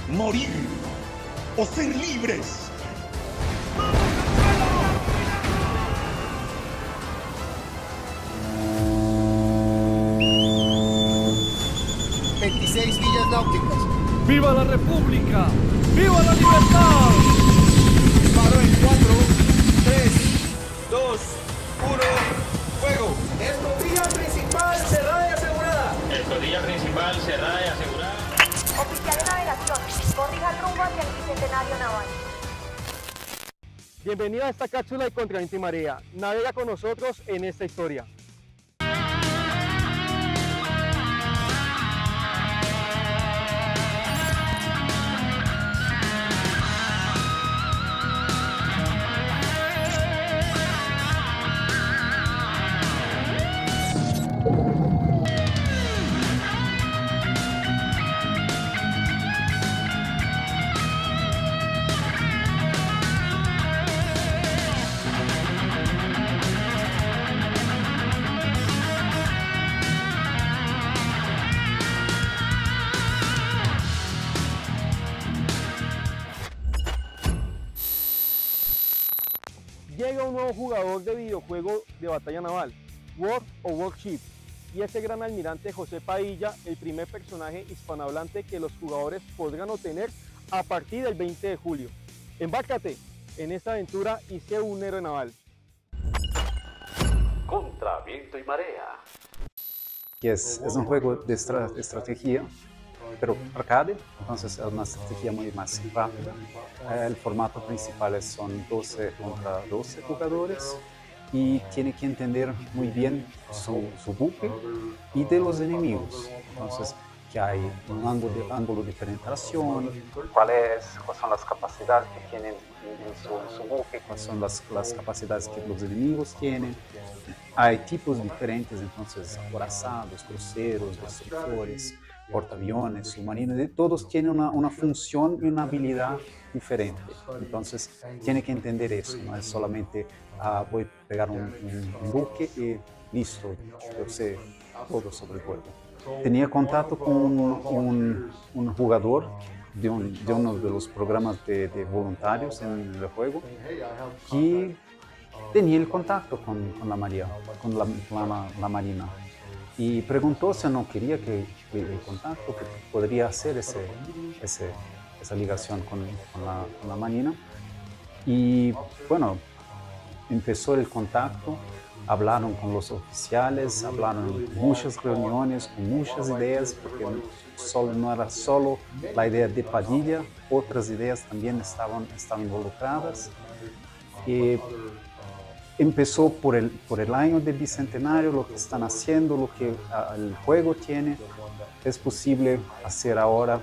morir o ser libres. 26 millas náuticas. ¡Viva la República! ¡Viva la libertad! Disparo en 4, 3, 2, 1, fuego. escotilla principal cerrada y asegurada. Escotilla principal cerrada y asegurada. Oficial de navegación, corrija el rumbo hacia el Bicentenario Naval. Bienvenido a esta cápsula de Contra Viento y Marea. Navega con nosotros en esta historia. Llega un nuevo jugador de videojuego de batalla naval, World o Warship, y este gran almirante José Padilla, el primer personaje hispanohablante que los jugadores podrán obtener a partir del 20 de julio. Embárcate en esta aventura y sé un héroe naval. Contra Viento y Marea. Que es un juego de estrategia, pero arcade, entonces es una estrategia muy más rápida. El formato principal son 12 contra 12 jugadores y tiene que entender muy bien su buque y de los enemigos. Entonces, que hay un ángulo de penetración, cuáles son las capacidades que tienen en su buque, cuáles son las capacidades que los enemigos tienen. Hay tipos diferentes, entonces acorazados, cruceros, destructores, portaaviones, submarinos, todos tienen una función y una habilidad diferente. Entonces, tiene que entender eso, no es solamente voy a pegar un buque y listo, yo sé todo sobre el juego. Tenía contacto con un jugador de uno de los programas de voluntarios en el juego que tenía el contacto con la Marina y preguntó si no quería que el contacto, que podría hacer esa ligación con la Marina. Y bueno, empezó el contacto. Hablaron con los oficiales, hablaron muchas reuniones, con muchas ideas, porque no era solo la idea de Padilla, otras ideas también estaban involucradas. Y empezó por el año del Bicentenario, lo que están haciendo, lo que el juego tiene. Es posible hacer ahora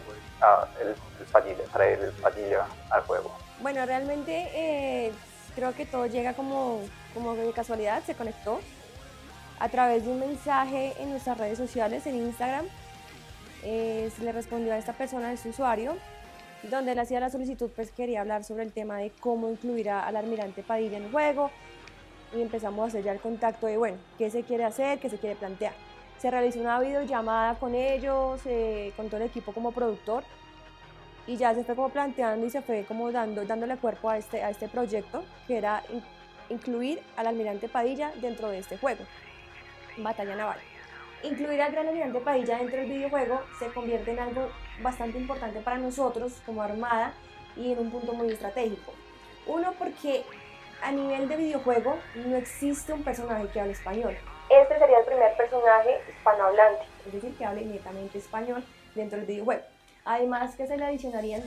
traer el Padilla al juego. Bueno, realmente creo que todo llega como de casualidad, se conectó a través de un mensaje en nuestras redes sociales, en Instagram. Se le respondió a esta persona, a este usuario, donde él hacía la solicitud, pues quería hablar sobre el tema de cómo incluir al almirante Padilla en el juego, y empezamos a hacer ya el contacto de, bueno, qué se quiere hacer, qué se quiere plantear. Se realizó una videollamada con ellos, con todo el equipo como productor, y ya se fue como planteando y se fue como dándole cuerpo a este proyecto, que era incluir al almirante Padilla dentro de este juego, Batalla Naval. Incluir al gran almirante Padilla dentro del videojuego se convierte en algo bastante importante para nosotros como Armada y en un punto muy estratégico. Uno, porque a nivel de videojuego no existe un personaje que hable español. Este sería el primer personaje hispanohablante, es decir, que hable netamente español dentro del videojuego. Además que se le adicionarían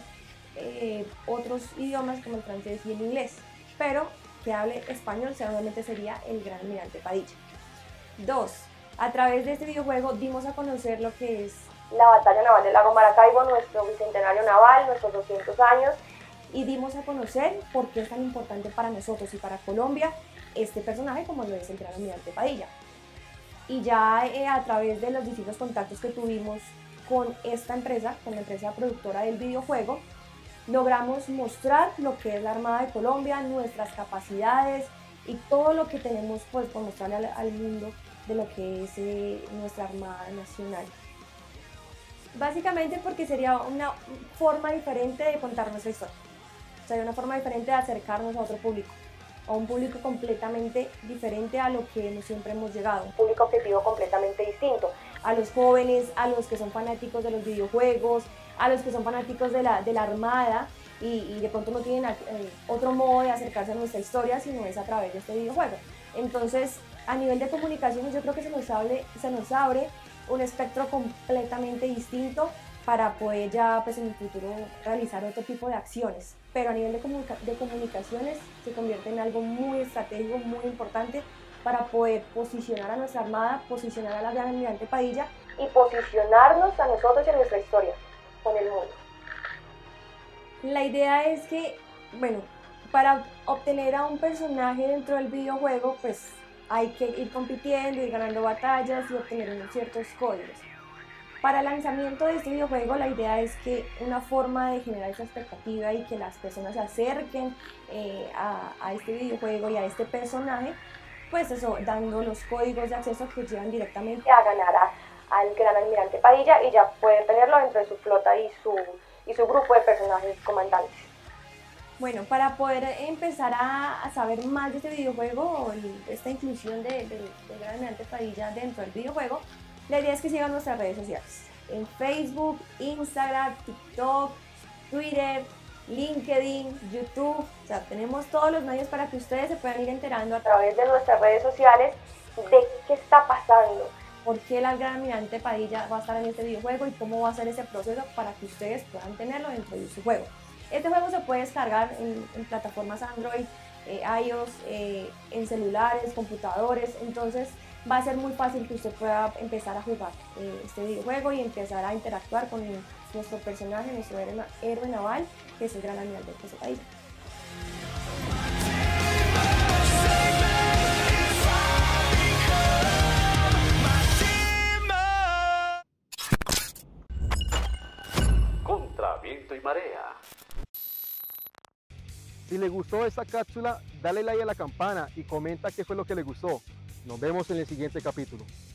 otros idiomas como el francés y el inglés, pero que hable español seguramente sería el gran almirante Padilla. 2. A través de este videojuego dimos a conocer lo que es la Batalla Naval del Lago Maracaibo, nuestro Bicentenario Naval, nuestros 200 años, y dimos a conocer por qué es tan importante para nosotros y para Colombia este personaje como lo es el gran almirante Padilla. Y ya a través de los distintos contactos que tuvimos con esta empresa, con la empresa productora del videojuego, logramos mostrar lo que es la Armada de Colombia, nuestras capacidades y todo lo que tenemos pues, por mostrarle al mundo de lo que es nuestra Armada Nacional. Básicamente porque sería una forma diferente de contar nuestra historia. Sería una forma diferente de acercarnos a otro público, a un público completamente diferente a lo que siempre hemos llegado, un público objetivo completamente distinto, a los jóvenes, a los que son fanáticos de los videojuegos, a los que son fanáticos de la Armada y de pronto no tienen otro modo de acercarse a nuestra historia sino es a través de este videojuego. Entonces, a nivel de comunicaciones yo creo que se nos abre un espectro completamente distinto para poder ya pues, en el futuro realizar otro tipo de acciones. Pero a nivel de comunicaciones se convierte en algo muy estratégico, muy importante para poder posicionar a nuestra Armada, posicionar a la Gran Almirante Padilla y posicionarnos a nosotros y a nuestra historia con el mundo. La idea es que, bueno, para obtener a un personaje dentro del videojuego, pues hay que ir compitiendo, ir ganando batallas y obtener unos ciertos códigos. Para el lanzamiento de este videojuego la idea es que una forma de generar esa expectativa y que las personas se acerquen a este videojuego y a este personaje, pues eso, dando los códigos de acceso que llevan directamente a ganar al Gran Almirante Padilla y ya puede tenerlo dentro de su flota y su grupo de personajes comandantes. Bueno, para poder empezar a saber más de este videojuego, esta inclusión del Gran Almirante Padilla dentro del videojuego, la idea es que sigan nuestras redes sociales. En Facebook, Instagram, TikTok, Twitter, LinkedIn, YouTube. O sea, tenemos todos los medios para que ustedes se puedan ir enterando a través de nuestras redes sociales de qué está pasando, por qué el Gran Almirante Padilla va a estar en este videojuego y cómo va a ser ese proceso para que ustedes puedan tenerlo dentro de su juego. Este juego se puede descargar en plataformas Android, iOS, en celulares, computadores, entonces va a ser muy fácil que usted pueda empezar a jugar este videojuego y empezar a interactuar con nuestro personaje, nuestro héroe naval, que es el Gran Almirante José Padilla. Contra viento y marea. Si le gustó esta cápsula, dale like a la campana y comenta qué fue lo que le gustó. Nos vemos en el siguiente capítulo.